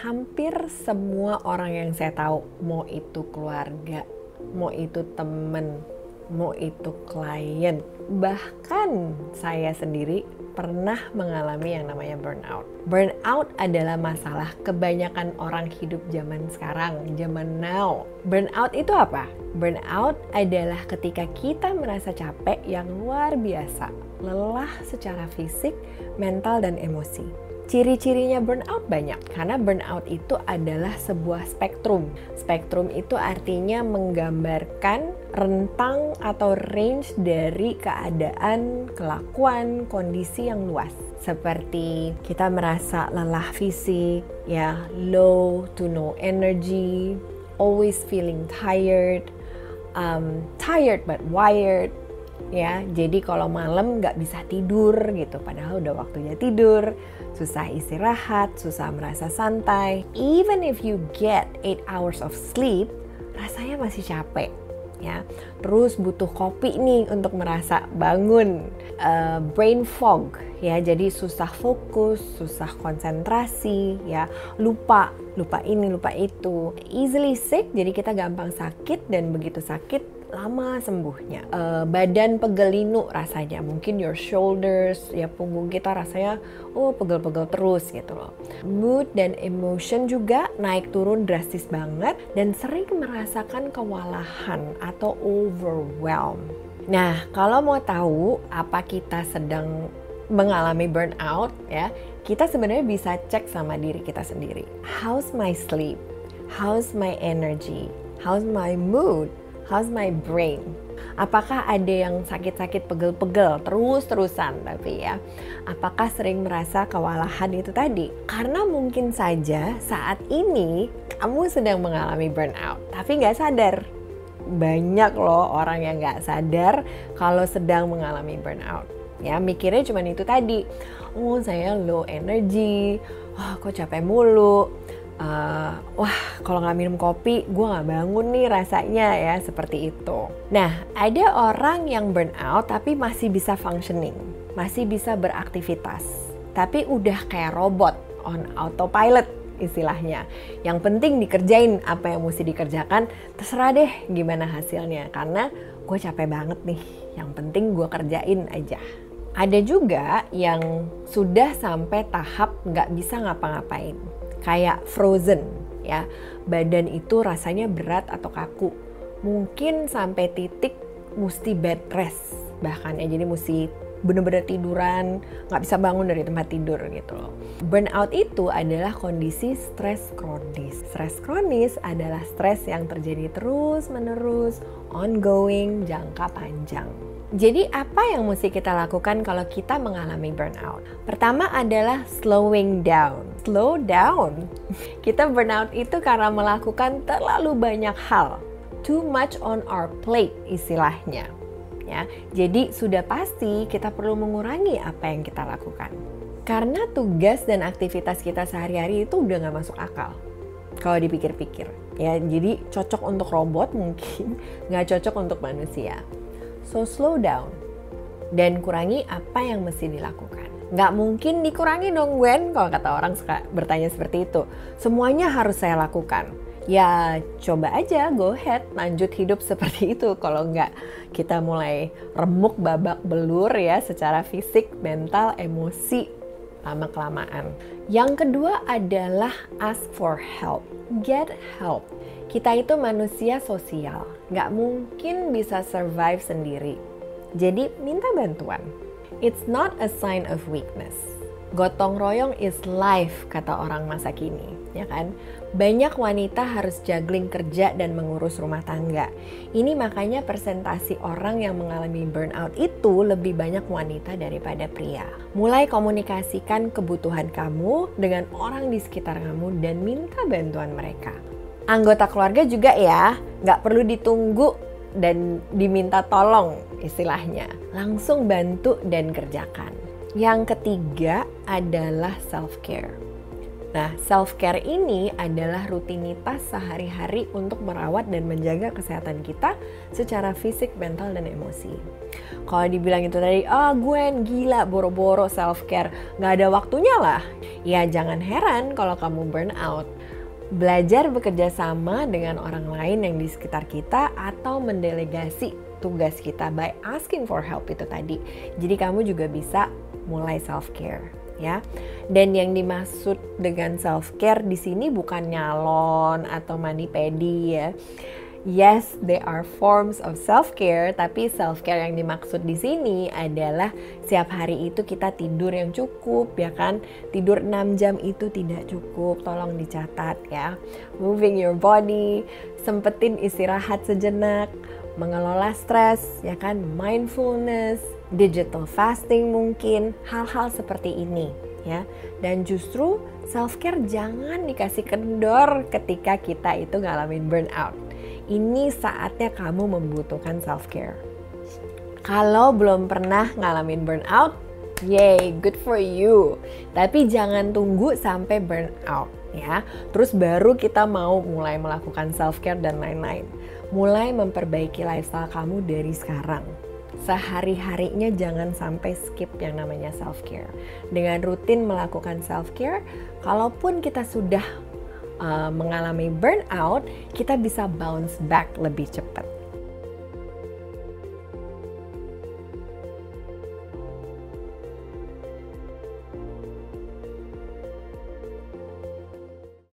hampir semua orang yang saya tahu, mau itu keluarga, mau itu temen, mau itu klien, bahkan saya sendiri pernah mengalami yang namanya burnout. Burnout adalah masalah kebanyakan orang hidup zaman sekarang, zaman now. Burnout itu apa? Burnout adalah ketika kita merasa capek yang luar biasa, lelah secara fisik, mental, dan emosi. Ciri-cirinya burnout banyak, karena burnout itu adalah sebuah spektrum. Spektrum itu artinya menggambarkan rentang atau range dari keadaan, kelakuan, kondisi yang luas. Seperti kita merasa lelah fisik, ya, low to no energy, always feeling tired, tired but wired. Ya, jadi kalau malam nggak bisa tidur gitu, padahal udah waktunya tidur, susah istirahat, susah merasa santai. Even if you get 8 hours of sleep, rasanya masih capek. Ya, terus butuh kopi nih untuk merasa bangun. Brain fog, ya, jadi susah fokus, susah konsentrasi, ya, lupa ini, lupa itu. Easily sick, jadi kita gampang sakit dan begitu sakit lama sembuhnya. Badan pegel-linu rasanya, mungkin your shoulders, ya, punggung kita rasanya pegel-pegel terus gitu loh. Mood dan emotion juga naik turun drastis banget dan sering merasakan kewalahan atau overwhelm. Nah, kalau mau tahu apa kita sedang mengalami burnout, ya, kita sebenarnya bisa cek sama diri kita sendiri. How's my sleep? How's my energy? How's my mood? How's my brain? Apakah ada yang sakit-sakit pegel-pegel terus-terusan tapi ya? Apakah sering merasa kewalahan itu tadi? Karena mungkin saja saat ini kamu sedang mengalami burnout, tapi nggak sadar. Banyak loh orang yang nggak sadar kalau sedang mengalami burnout. Ya, mikirnya cuma itu tadi. Oh, saya low energy. Kok capek mulu. Wah, kalau nggak minum kopi, gue nggak bangun nih rasanya, ya, seperti itu. Nah, ada orang yang burnout tapi masih bisa functioning, masih bisa beraktivitas, tapi udah kayak robot on autopilot istilahnya. Yang penting dikerjain apa yang mesti dikerjakan, terserah deh gimana hasilnya, karena gue capek banget nih, yang penting gue kerjain aja. Ada juga yang sudah sampai tahap nggak bisa ngapa-ngapain, kayak frozen, ya, badan itu rasanya berat atau kaku, mungkin sampai titik mesti bed rest bahkan, ya, jadi mesti bener-bener tiduran, nggak bisa bangun dari tempat tidur gitu loh. Burnout itu adalah kondisi stres kronis. Stres kronis adalah stres yang terjadi terus-menerus, ongoing, jangka panjang. Jadi apa yang mesti kita lakukan kalau kita mengalami burnout? Pertama adalah slowing down. Slow down. Kita burnout itu karena melakukan terlalu banyak hal. Too much on our plate istilahnya. Ya, jadi sudah pasti kita perlu mengurangi apa yang kita lakukan. Karena tugas dan aktivitas kita sehari-hari itu udah gak masuk akal. Kalau dipikir-pikir. Ya, jadi cocok untuk robot mungkin, gak cocok untuk manusia. So slow down dan kurangi apa yang mesti dilakukan. Nggak mungkin dikurangi dong, Gwen, kalau kata orang suka bertanya seperti itu. Semuanya harus saya lakukan. Ya coba aja, go ahead, lanjut hidup seperti itu. Kalau nggak, kita mulai remuk babak belur, ya, secara fisik, mental, emosi, lama-kelamaan. Yang kedua adalah ask for help. Get help. Kita itu manusia sosial, nggak mungkin bisa survive sendiri. Jadi minta bantuan. It's not a sign of weakness. Gotong royong is life, kata orang masa kini, ya kan? Banyak wanita harus juggling kerja dan mengurus rumah tangga. Ini makanya persentasi orang yang mengalami burnout itu lebih banyak wanita daripada pria. Mulai komunikasikan kebutuhan kamu dengan orang di sekitar kamu dan minta bantuan mereka. Anggota keluarga juga, ya, nggak perlu ditunggu dan diminta tolong istilahnya. Langsung bantu dan kerjakan. Yang ketiga adalah self-care. Nah, self-care ini adalah rutinitas sehari-hari untuk merawat dan menjaga kesehatan kita secara fisik, mental, dan emosi. Kalau dibilang itu tadi, Gwen gila boro-boro self-care, gak ada waktunya lah. Ya jangan heran kalau kamu burn out. Belajar bekerja sama dengan orang lain yang di sekitar kita atau mendelegasi tugas kita by asking for help itu tadi. Jadi kamu juga bisa mulai self-care. Ya, dan yang dimaksud dengan self care di sini bukan nyalon atau mani pedi ya. Yes, they are forms of self care, tapi self care yang dimaksud di sini adalah setiap hari itu kita tidur yang cukup, ya kan? Tidur 6 jam itu tidak cukup, tolong dicatat ya. Moving your body, sempetin istirahat sejenak, mengelola stres, ya kan? Mindfulness, digital fasting mungkin, hal-hal seperti ini ya. Dan justru self care jangan dikasih kendor ketika kita itu ngalamin burnout. Ini saatnya kamu membutuhkan self care. Kalau belum pernah ngalamin burnout, yay, good for you. Tapi jangan tunggu sampai burnout ya. Terus baru kita mau mulai melakukan self care dan lain-lain. Mulai memperbaiki lifestyle kamu dari sekarang. Sehari-harinya jangan sampai skip yang namanya self-care. Dengan rutin melakukan self-care, kalaupun kita sudah mengalami burnout, kita bisa bounce back lebih cepat.